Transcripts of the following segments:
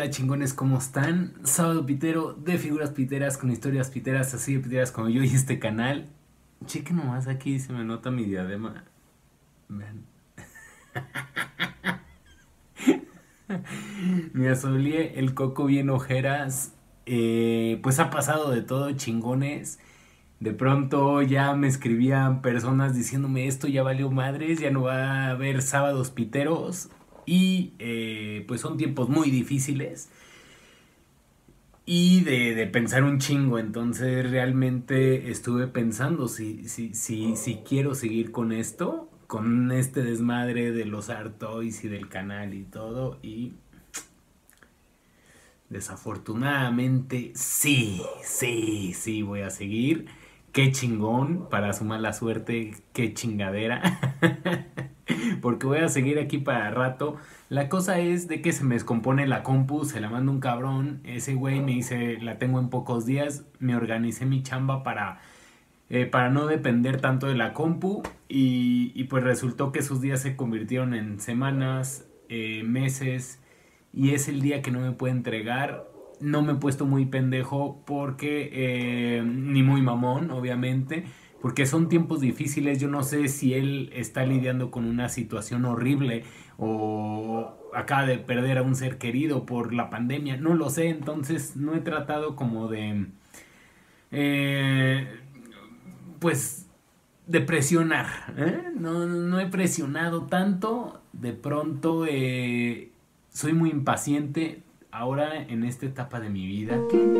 Hola chingones, ¿cómo están? Sábado pitero de figuras piteras con historias piteras, así de piteras como yo y este canal. Cheque nomás aquí, se me nota mi diadema. Vean. Me asoleé el coco bien ojeras. Pues ha pasado de todo, chingones. De pronto ya me escribían personas diciéndome esto ya valió madres, ya no va a haber sábados piteros. Y pues son tiempos muy difíciles. Y de pensar un chingo, entonces realmente estuve pensando si quiero seguir con esto, con este desmadre de los Artois y del canal y todo, y desafortunadamente sí voy a seguir. Qué chingón, para su mala suerte, qué chingadera. Porque voy a seguir aquí para rato. La cosa es de que se me descompone la compu, se la manda un cabrón. Ese güey me dice, la tengo en pocos días. Me organicé mi chamba para no depender tanto de la compu. Y pues resultó que esos días se convirtieron en semanas, meses. Y es el día que no me puede entregar. No me he puesto muy pendejo porque, ni muy mamón, obviamente, porque son tiempos difíciles. Yo no sé si él está lidiando con una situación horrible o acaba de perder a un ser querido por la pandemia, no lo sé. Entonces no he tratado como de, eh, pues, de presionar, ¿eh? No he presionado tanto. De pronto soy muy impaciente ahora en esta etapa de mi vida.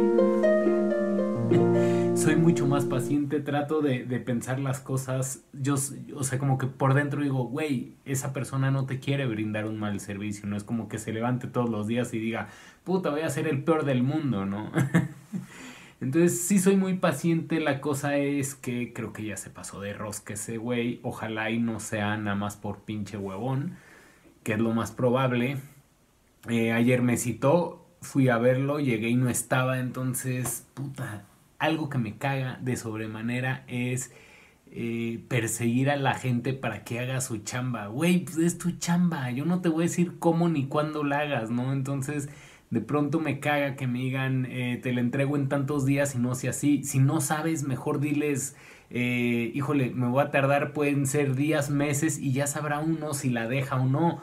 Soy mucho más paciente, trato de pensar las cosas. O sea, como que por dentro digo, güey, esa persona no te quiere brindar un mal servicio. No es como que se levante todos los días y diga, puta, voy a ser el peor del mundo, ¿no? Entonces sí soy muy paciente, la cosa es que creo que ya se pasó de rosca ese güey, ojalá y no sea nada más por pinche huevón, que es lo más probable. Ayer me citó, fui a verlo, llegué y no estaba, entonces, puta, algo que me caga de sobremanera es perseguir a la gente para que haga su chamba. Güey, pues es tu chamba, yo no te voy a decir cómo ni cuándo la hagas, ¿no? Entonces, de pronto me caga que me digan, te la entrego en tantos días y no sea así. Si no sabes, mejor diles, híjole, me voy a tardar, pueden ser días, meses y ya sabrá uno si la deja o no.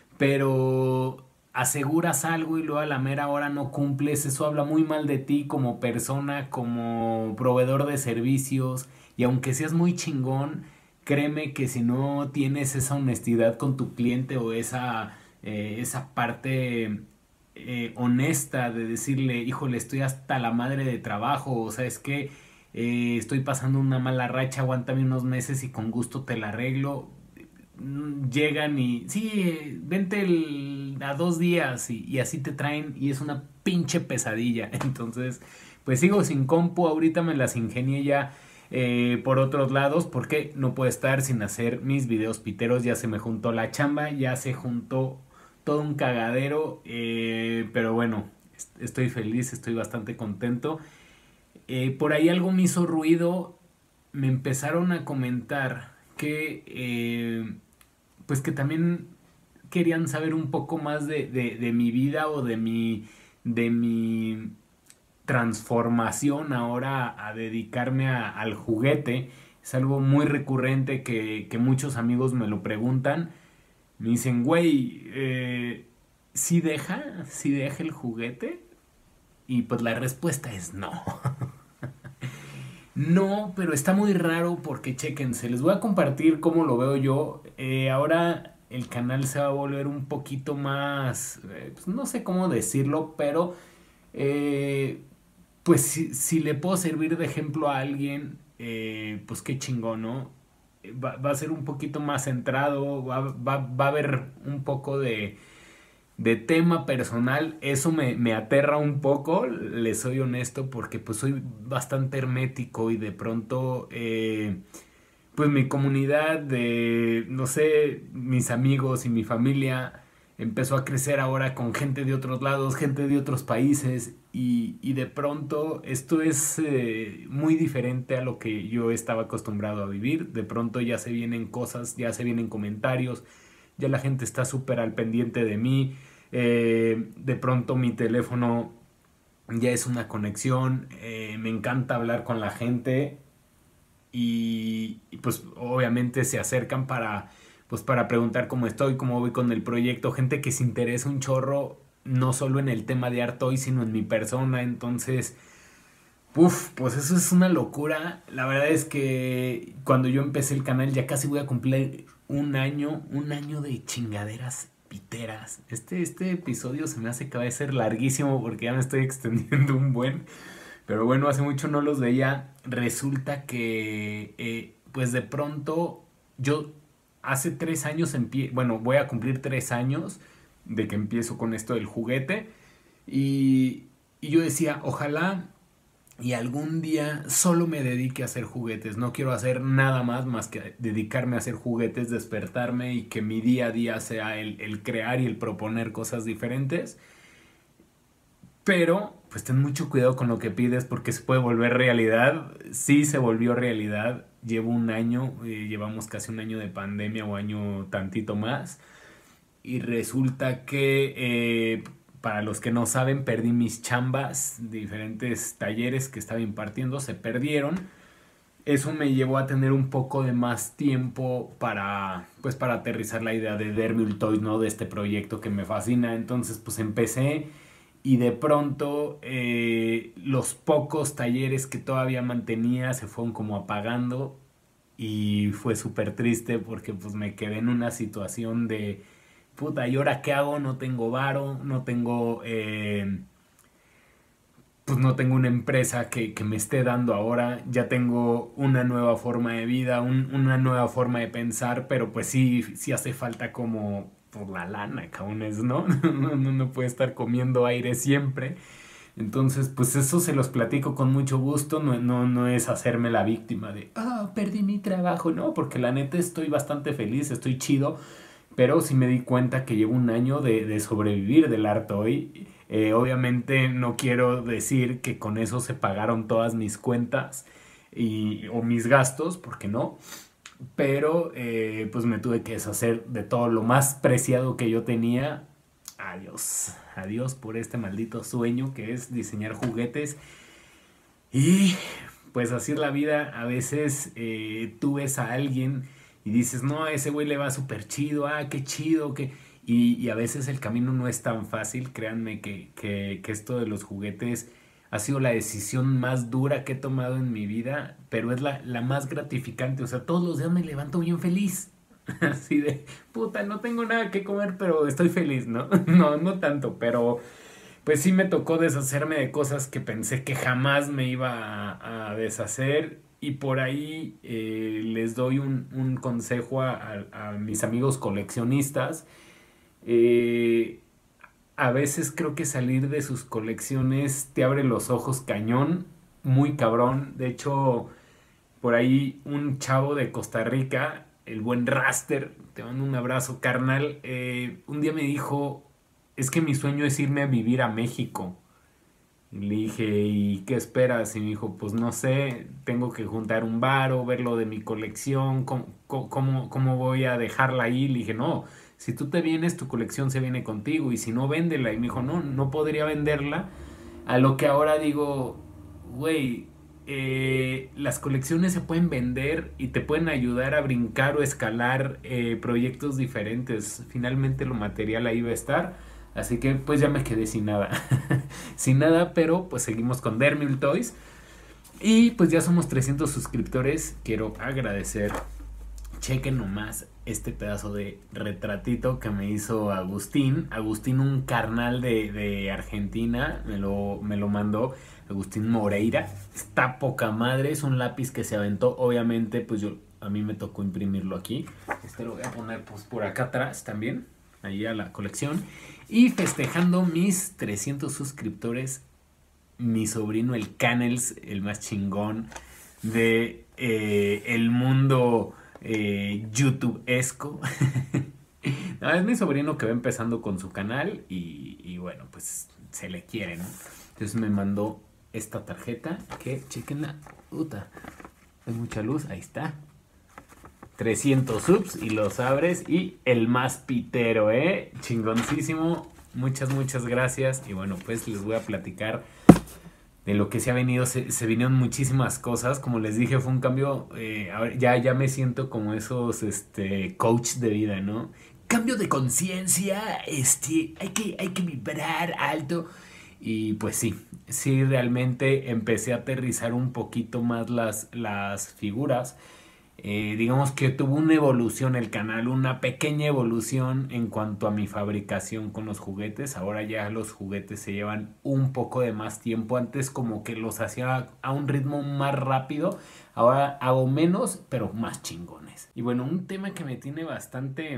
Pero aseguras algo y luego a la mera hora no cumples, eso habla muy mal de ti como persona, como proveedor de servicios. Y aunque seas muy chingón, créeme que si no tienes esa honestidad con tu cliente o esa parte honesta de decirle, híjole, estoy hasta la madre de trabajo, o sea, es que estoy pasando una mala racha, aguántame unos meses y con gusto te la arreglo. Llegan y sí, vente a 2 días y así te traen y es una pinche pesadilla. Entonces pues sigo sin compu, ahorita me las ingenié ya por otros lados porque no puedo estar sin hacer mis videos piteros. Ya se me juntó la chamba, ya se juntó todo un cagadero, pero bueno, estoy feliz, estoy bastante contento. Por ahí algo me hizo ruido, me empezaron a comentar que pues que también querían saber un poco más de mi vida o de mi transformación ahora a dedicarme al juguete. Es algo muy recurrente que muchos amigos me lo preguntan. Me dicen, güey, ¿sí deja el juguete? Y pues la respuesta es no. No, pero está muy raro porque chéquense, les voy a compartir cómo lo veo yo. Ahora el canal se va a volver un poquito más, pues no sé cómo decirlo, pero eh, pues si le puedo servir de ejemplo a alguien, pues qué chingón, ¿no? Va a ser un poquito más centrado, va a haber un poco de tema personal. Eso me aterra un poco, les soy honesto, porque pues soy bastante hermético y de pronto pues mi comunidad de, no sé, mis amigos y mi familia empezó a crecer ahora con gente de otros lados, gente de otros países y de pronto esto es muy diferente a lo que yo estaba acostumbrado a vivir. De pronto ya se vienen cosas, ya se vienen comentarios, ya la gente está súper al pendiente de mí. De pronto mi teléfono ya es una conexión. Me encanta hablar con la gente y pues obviamente se acercan para preguntar cómo estoy, cómo voy con el proyecto. Gente que se interesa un chorro, no solo en el tema de Artoy, sino en mi persona. Entonces, pues eso es una locura. La verdad es que cuando yo empecé el canal ya casi voy a cumplir un año de chingaderas piteras. Este episodio se me hace que va a ser larguísimo porque ya me estoy extendiendo un buen. Pero bueno, hace mucho no los veía. Resulta que, pues de pronto, yo hace 3 años bueno, voy a cumplir 3 años de que empiezo con esto del juguete. Y yo decía, ojalá y algún día solo me dedique a hacer juguetes. No quiero hacer nada más que dedicarme a hacer juguetes, despertarme y que mi día a día sea el crear y el proponer cosas diferentes. Pero, pues ten mucho cuidado con lo que pides porque se puede volver realidad. Sí se volvió realidad. Llevo un año, llevamos casi un año de pandemia o año tantito más. Y resulta que, para los que no saben, perdí mis chambas. Diferentes talleres que estaba impartiendo se perdieron. Eso me llevó a tener un poco de más tiempo para aterrizar la idea de Dermil Toys, ¿no? De este proyecto que me fascina. Entonces, pues empecé y de pronto los pocos talleres que todavía mantenía se fueron como apagando y fue súper triste porque pues me quedé en una situación de puta, ¿y ahora qué hago? No tengo varo, pues no tengo una empresa que me esté dando ahora, ya tengo una nueva forma de vida, una nueva forma de pensar, pero pues sí hace falta como por la lana, cabrones, ¿no? No puede estar comiendo aire siempre. Entonces, pues eso se los platico con mucho gusto, no es hacerme la víctima de, perdí mi trabajo, no, porque la neta estoy bastante feliz, estoy chido, pero sí me di cuenta que llevo un año de sobrevivir del Artoy. Obviamente no quiero decir que con eso se pagaron todas mis cuentas o mis gastos, porque no. Pero pues me tuve que deshacer de todo lo más preciado que yo tenía. Adiós por este maldito sueño que es diseñar juguetes. Y pues así es la vida. A veces tú ves a alguien y dices, no, a ese güey le va súper chido, qué chido, y a veces el camino no es tan fácil. Créanme que esto de los juguetes ha sido la decisión más dura que he tomado en mi vida, pero es la más gratificante. O sea, todos los días me levanto bien feliz. Así de, puta, no tengo nada que comer, pero estoy feliz, ¿no? No tanto, pero pues sí me tocó deshacerme de cosas que pensé que jamás me iba a deshacer. Y por ahí les doy un consejo a mis amigos coleccionistas. Eh, a veces creo que salir de sus colecciones te abre los ojos cañón, muy cabrón. De hecho, por ahí un chavo de Costa Rica, el buen Raster, te mando un abrazo, carnal. Un día me dijo, es que mi sueño es irme a vivir a México. Y le dije, ¿y qué esperas? Y me dijo, pues no sé, tengo que juntar un varo, ver lo de mi colección, cómo voy a dejarla ahí. Le dije, no, si tú te vienes, tu colección se viene contigo, y si no, véndela. Y me dijo, no podría venderla. A lo que ahora digo, güey, las colecciones se pueden vender y te pueden ayudar a brincar o escalar proyectos diferentes. Finalmente lo material ahí va a estar. Así que pues ya me quedé sin nada. Sin nada, pero pues seguimos con Dermil Toys. Y pues ya somos 300 suscriptores. Quiero agradecer. Chequen nomás este pedazo de retratito que me hizo Agustín. Agustín, un carnal de Argentina, me lo mandó. Agustín Moreira. Está poca madre. Es un lápiz que se aventó. Obviamente pues a mí me tocó imprimirlo aquí. Este lo voy a poner pues por acá atrás también. Ahí a la colección. Y festejando mis 300 suscriptores, mi sobrino el Canels, el más chingón de el mundo YouTube-esco. No, es mi sobrino que va empezando con su canal y bueno, pues se le quiere, ¿no? Entonces me mandó esta tarjeta que, chequenla, puta, hay mucha luz, ahí está. 300 subs y los abres y el más pitero, chingoncísimo. muchas gracias. Y bueno, pues les voy a platicar de lo que se ha venido. Se vinieron muchísimas cosas. Como les dije, fue un cambio. Ya me siento como esos coach de vida, ¿no? Cambio de conciencia. Hay que vibrar alto. Y pues sí, realmente empecé a aterrizar un poquito más las figuras. Digamos que tuvo una evolución el canal, una pequeña evolución en cuanto a mi fabricación con los juguetes. Ahora ya los juguetes se llevan un poco de más tiempo. Antes como que los hacía a un ritmo más rápido. Ahora hago menos, pero más chingones. Y bueno, un tema que me tiene bastante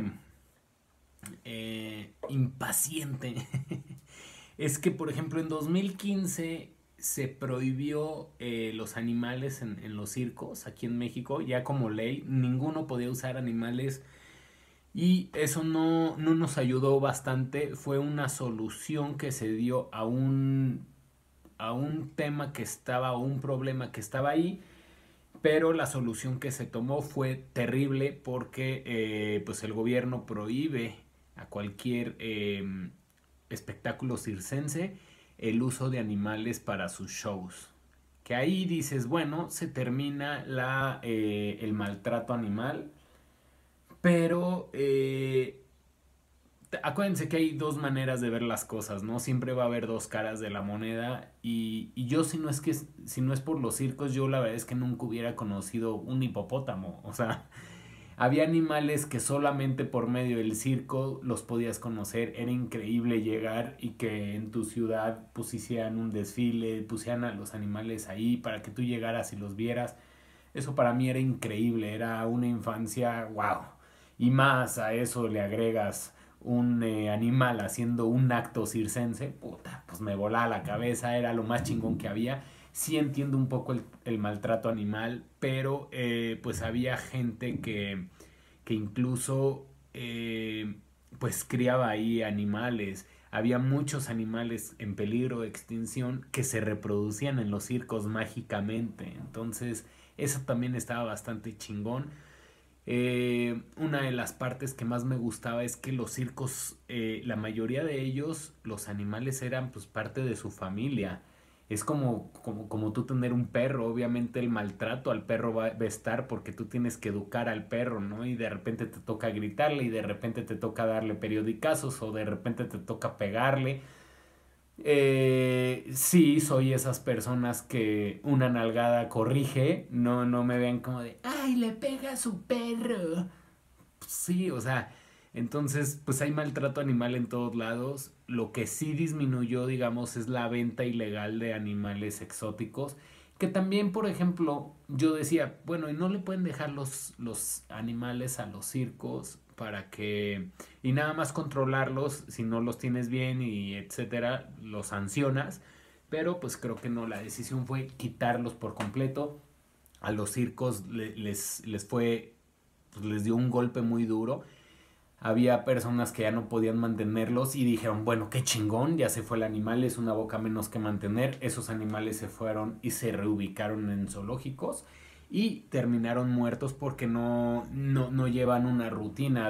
impaciente es que, por ejemplo, en 2015 se prohibió los animales en los circos aquí en México, ya como ley, ninguno podía usar animales y eso no nos ayudó bastante. Fue una solución que se dio a un tema que estaba, o un problema que estaba ahí, pero la solución que se tomó fue terrible porque pues el gobierno prohíbe a cualquier espectáculo circense el uso de animales para sus shows. Que ahí dices, bueno, se termina el maltrato animal, pero acuérdense que hay dos maneras de ver las cosas, ¿no? Siempre va a haber dos caras de la moneda y yo si no es por los circos, yo la verdad es que nunca hubiera conocido un hipopótamo. O sea, había animales que solamente por medio del circo los podías conocer. Era increíble llegar y que en tu ciudad pues hicieran un desfile, pusieran a los animales ahí para que tú llegaras y los vieras. Eso para mí era increíble, era una infancia, wow. Y más a eso le agregas un animal haciendo un acto circense, puta, pues me volaba la cabeza, era lo más chingón que había. Sí entiendo un poco el maltrato animal, pero pues había gente que incluso pues criaba ahí animales. Había muchos animales en peligro de extinción que se reproducían en los circos mágicamente. Entonces, eso también estaba bastante chingón. Una de las partes que más me gustaba es que los circos, la mayoría de ellos, los animales eran pues parte de su familia. Es como tú tener un perro. Obviamente el maltrato al perro va a estar porque tú tienes que educar al perro, ¿no? Y de repente te toca gritarle y de repente te toca darle periodicazos o de repente te toca pegarle. Sí, soy esas personas que una nalgada corrige, no me ven como de, ay, le pega a su perro. Sí, o sea, entonces pues hay maltrato animal en todos lados. Lo que sí disminuyó, digamos, es la venta ilegal de animales exóticos. Que también, por ejemplo, yo decía, bueno, y no le pueden dejar los animales a los circos para que, y nada más controlarlos si no los tienes bien y etcétera, los sancionas. Pero pues creo que no, la decisión fue quitarlos por completo. A los circos les fue, pues les dio un golpe muy duro. Había personas que ya no podían mantenerlos y dijeron, bueno, qué chingón, ya se fue el animal, es una boca menos que mantener. Esos animales se fueron y se reubicaron en zoológicos y terminaron muertos porque no llevan una rutina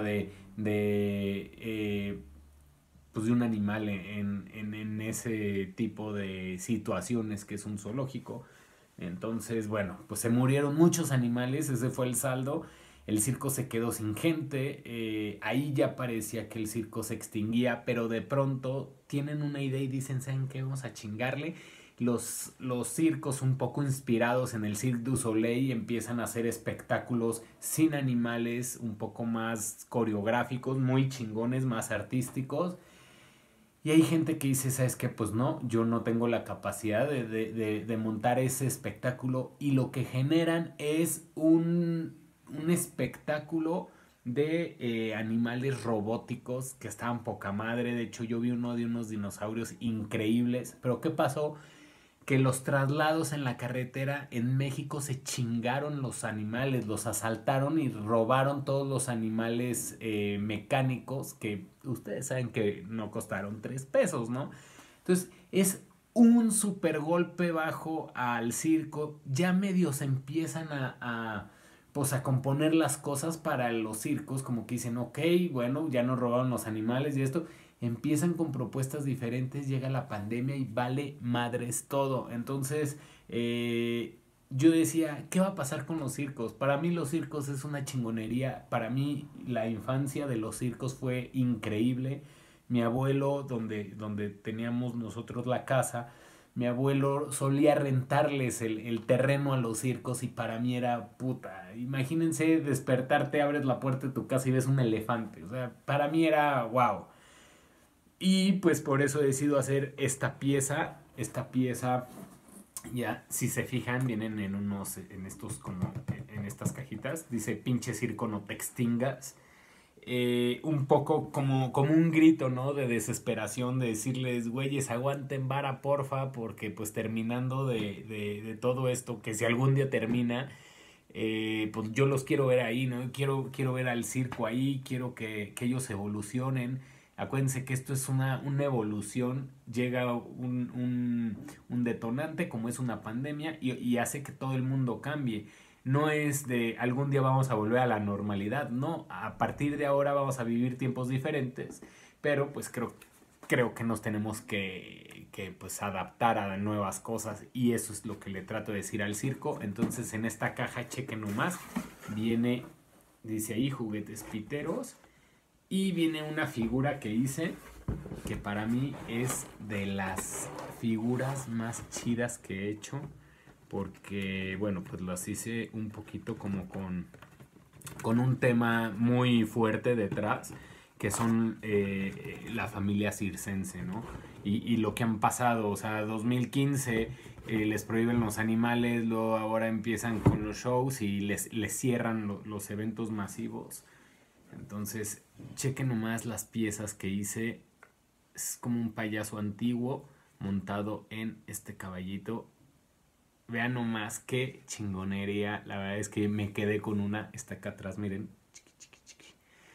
pues de un animal en ese tipo de situaciones que es un zoológico. Entonces, bueno, pues se murieron muchos animales, ese fue el saldo. El circo se quedó sin gente, ahí ya parecía que el circo se extinguía, pero de pronto tienen una idea y dicen, ¿saben qué? Vamos a chingarle. Los circos un poco inspirados en el Cirque du Soleil empiezan a hacer espectáculos sin animales, un poco más coreográficos, muy chingones, más artísticos. Y hay gente que dice, ¿sabes qué? Pues no, yo no tengo la capacidad de montar ese espectáculo. Y lo que generan es un espectáculo de animales robóticos que estaban poca madre. De hecho, yo vi uno de unos dinosaurios increíbles. Pero ¿qué pasó? Que los traslados en la carretera en México se chingaron los animales, los asaltaron y robaron todos los animales mecánicos que ustedes saben que no costaron 3 pesos, ¿no? Entonces es un super golpe bajo al circo. Ya medio se empiezan pues a componer las cosas para los circos, como que dicen, ok, bueno, ya nos robaron los animales y esto. empiezan con propuestas diferentes, llega la pandemia y vale madres todo. Entonces, yo decía, ¿qué va a pasar con los circos? Para mí los circos es una chingonería. Para mí la infancia de los circos fue increíble. Mi abuelo, donde teníamos nosotros la casa, mi abuelo solía rentarles el terreno a los circos y para mí era puta. Imagínense despertarte, abres la puerta de tu casa y ves un elefante. O sea, para mí era wow. Y pues por eso decido hacer esta pieza. Esta pieza, ya, si se fijan, vienen en estos como, en estas cajitas. Dice, pinche circo, no te extingas. Un poco como un grito, ¿no? De desesperación, de decirles, güeyes, aguanten vara, porfa, porque pues terminando de todo esto, que si algún día termina, pues yo los quiero ver ahí, ¿no? Quiero ver al circo ahí, quiero que ellos evolucionen. Acuérdense que esto es una evolución, llega un detonante como es una pandemia y hace que todo el mundo cambie. No es de algún día vamos a volver a la normalidad, no, a partir de ahora vamos a vivir tiempos diferentes, pero pues creo que nos tenemos que pues adaptar a nuevas cosas y eso es lo que le trato de decir al circo. Entonces en esta caja, chequen nomás, dice ahí juguetes piteros y viene una figura que hice que para mí es de las figuras más chidas que he hecho. Porque, bueno, pues las hice un poquito como con un tema muy fuerte detrás, que son la familia circense, ¿no? Y lo que han pasado, o sea, 2015 les prohíben los animales, luego ahora empiezan con los shows y les cierran los eventos masivos. Entonces, chequen nomás las piezas que hice. Es como un payaso antiguo montado en este caballito. Vean nomás qué chingonería. La verdad es que me quedé con una. Está acá atrás, miren. Chiqui, chiqui, chiqui.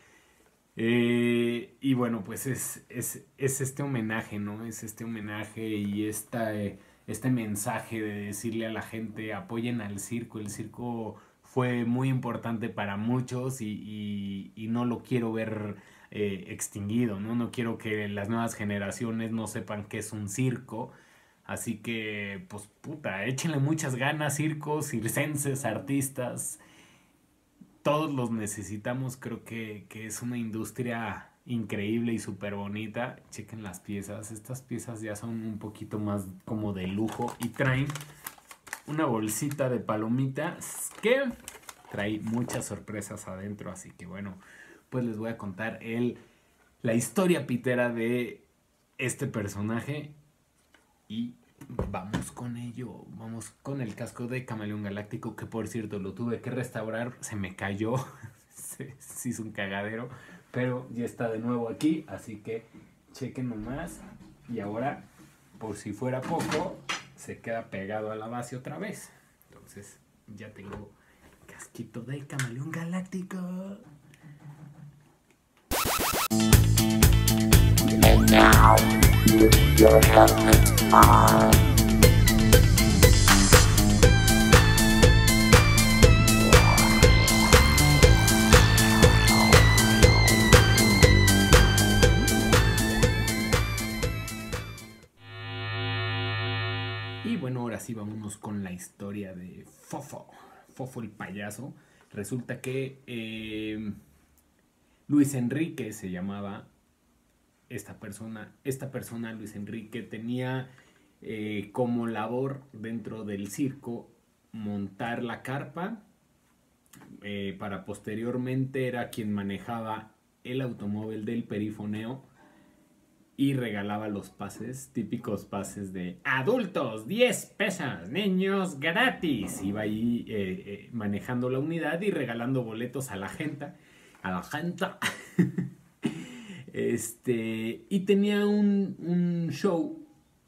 Y bueno, pues es este homenaje, ¿no? Es este homenaje y este mensaje de decirle a la gente, apoyen al circo. El circo fue muy importante para muchos y no lo quiero ver extinguido, ¿no? No quiero que las nuevas generaciones no sepan qué es un circo. Así que, pues puta, échenle muchas ganas, circos, circenses, artistas. Todos los necesitamos, creo que es una industria increíble y súper bonita. Chequen las piezas, estas piezas ya son un poquito más como de lujo y traen una bolsita de palomitas que trae muchas sorpresas adentro. Así que bueno, pues les voy a contar la historia pitera de este personaje. Y vamos con ello, vamos con el casco de Camaleón Galáctico, que por cierto lo tuve que restaurar, se me cayó, se hizo un cagadero, pero ya está de nuevo aquí, así que chequen nomás. Y ahora, por si fuera poco, se queda pegado a la base otra vez. Entonces ya tengo casquito de Camaleón Galáctico. And now, your helmet on. Y bueno, ahora sí vámonos con la historia de Fofo. Fofo el payaso. Resulta que Luis Enrique se llamaba esta persona, Luis Enrique, tenía como labor dentro del circo montar la carpa, para posteriormente era quien manejaba el automóvil del perifoneo y regalaba los pases, típicos pases de adultos, 10 pesos, niños, gratis. Iba ahí manejando la unidad y regalando boletos a la gente. Y tenía un show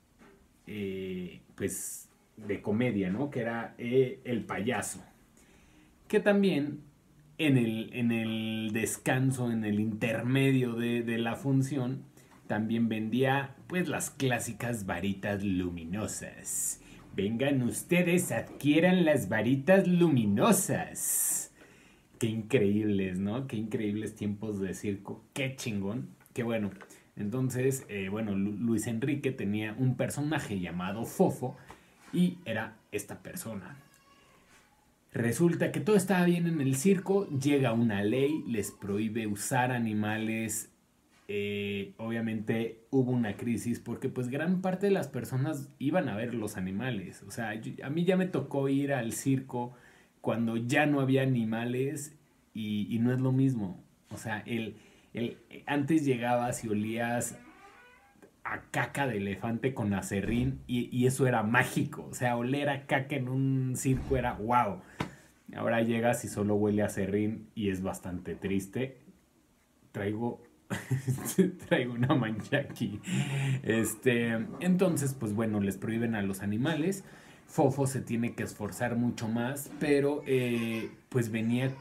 pues de comedia, ¿no? Que era El Payaso, que también en el descanso, en el intermedio de la función, también vendía pues las clásicas varitas luminosas. Vengan ustedes, adquieran las varitas luminosas. Qué increíbles, ¿no? Qué increíbles tiempos de circo. Qué chingón. Que bueno, Entonces, bueno, Luis Enrique tenía un personaje llamado Fofo y era esta persona. Resulta que todo estaba bien en el circo, llega una ley, les prohíbe usar animales. Obviamente hubo una crisis porque pues gran parte de las personas iban a ver los animales. O sea, a mí ya me tocó ir al circo cuando ya no había animales y no es lo mismo. O sea, antes llegabas y olías a caca de elefante con acerrín y eso era mágico. O sea, oler a caca en un circo era wow. Ahora llegas y solo huele a serrín y es bastante triste. Traigo traigo una mancha aquí. Entonces, pues bueno, les prohíben a los animales. Fofo se tiene que esforzar mucho más, pero pues venía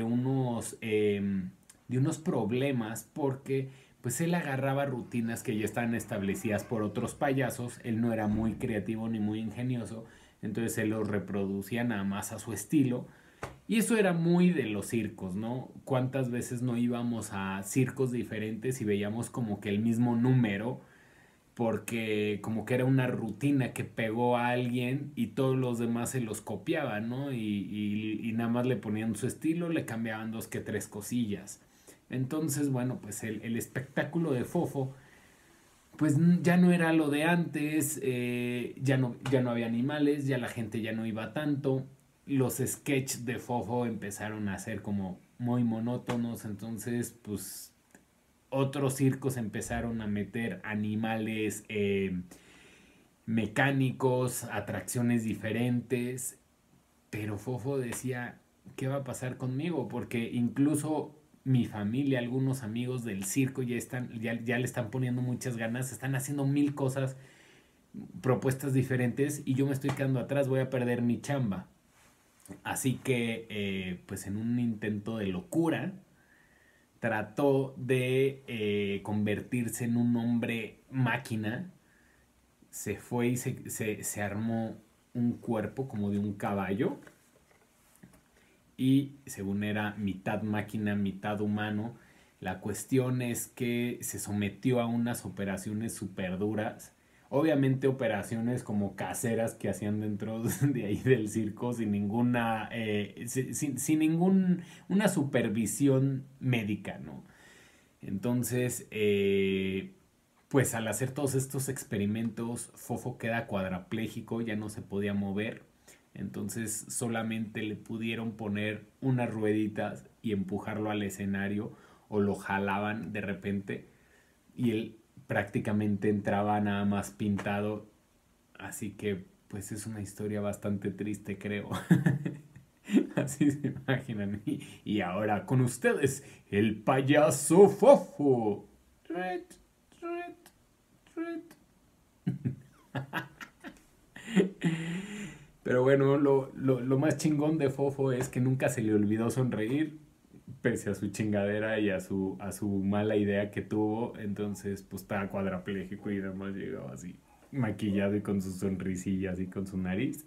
de unos problemas porque pues él agarraba rutinas que ya estaban establecidas por otros payasos. Él no era muy creativo ni muy ingenioso, entonces él los reproducía nada más a su estilo. Y eso era muy de los circos, ¿no? ¿Cuántas veces no íbamos a circos diferentes y veíamos como que el mismo número? Porque como que era una rutina que pegó a alguien y todos los demás se los copiaban, ¿no? Y nada más le ponían su estilo, le cambiaban dos que tres cosillas. Entonces, bueno, pues el espectáculo de Fofo, pues ya no era lo de antes, ya no había animales, ya la gente ya no iba tanto, los sketches de Fofo empezaron a ser como muy monótonos, entonces pues otros circos empezaron a meter animales mecánicos, atracciones diferentes, pero Fofo decía, ¿qué va a pasar conmigo? Porque incluso mi familia, algunos amigos del circo ya le están poniendo muchas ganas, están haciendo mil cosas, propuestas diferentes y yo me estoy quedando atrás, voy a perder mi chamba. Así que, pues en un intento de locura, trató de convertirse en un hombre máquina, se fue y se armó un cuerpo como de un caballo y según era mitad máquina, mitad humano. La cuestión es que se sometió a unas operaciones súper duras. Obviamente operaciones como caseras que hacían dentro de ahí del circo sin ninguna, sin ningún, una supervisión médica, ¿no? Entonces, pues al hacer todos estos experimentos, Fofo queda cuadrapléjico, ya no se podía mover. Entonces solamente le pudieron poner unas rueditas y empujarlo al escenario o lo jalaban de repente y él prácticamente entraba nada más pintado. Así que pues es una historia bastante triste, creo. Así se imaginan. Y ahora con ustedes, el payaso Fofo. Tret, tret, tret. Pero bueno, lo más chingón de Fofo es que nunca se le olvidó sonreír, pese a su chingadera y a su mala idea que tuvo. Entonces, pues estaba cuadrapléjico y nada más llegaba así, maquillado y con sus sonrisillas y con su nariz.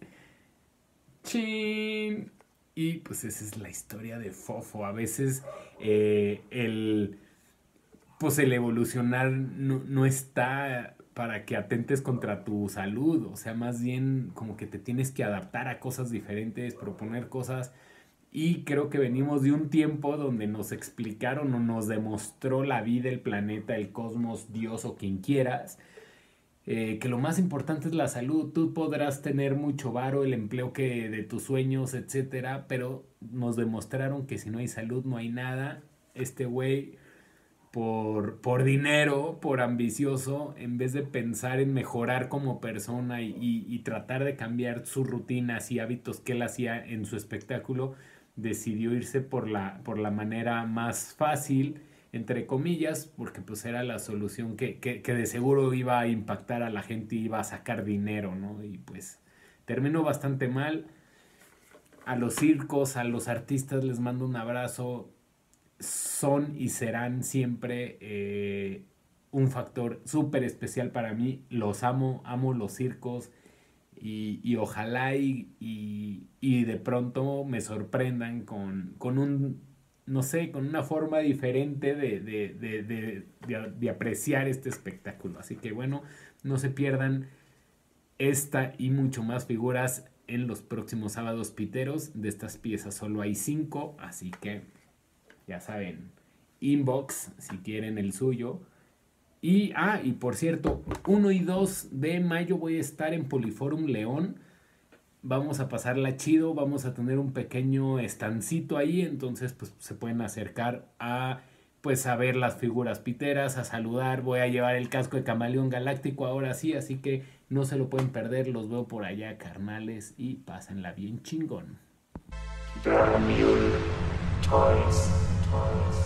¡Chin! Y pues esa es la historia de Fofo. A veces el, pues el evolucionar no está para que atentes contra tu salud. O sea, más bien como que te tienes que adaptar a cosas diferentes, proponer cosas. Y creo que venimos de un tiempo donde nos explicaron o nos demostró la vida, el planeta, el cosmos, Dios o quien quieras, que lo más importante es la salud. Tú podrás tener mucho varo, el empleo que de tus sueños, etcétera, pero nos demostraron que si no hay salud no hay nada. Este güey, por dinero, por ambicioso, en vez de pensar en mejorar como persona y tratar de cambiar sus rutinas y hábitos que él hacía en su espectáculo, decidió irse por la manera más fácil, entre comillas, porque pues era la solución que de seguro iba a impactar a la gente y iba a sacar dinero, ¿no? Y pues terminó bastante mal. A los circos, a los artistas les mando un abrazo, son y serán siempre un factor súper especial para mí. Los amo, amo los circos y ojalá y de pronto me sorprendan con un no sé, con una forma diferente de apreciar este espectáculo. Así que bueno, no se pierdan esta y mucho más figuras en los próximos sábados piteros. De estas piezas solo hay 5, así que ya saben, inbox si quieren el suyo. Y por cierto, 1 y 2 de mayo voy a estar en Poliforum León. Vamos a pasarla chido, vamos a tener un pequeño estancito ahí, entonces pues se pueden acercar a pues a ver las figuras piteras, a saludar. Voy a llevar el casco de Camaleón Galáctico ahora sí, así que no se lo pueden perder. Los veo por allá, carnales, y pásenla bien chingón. Toys.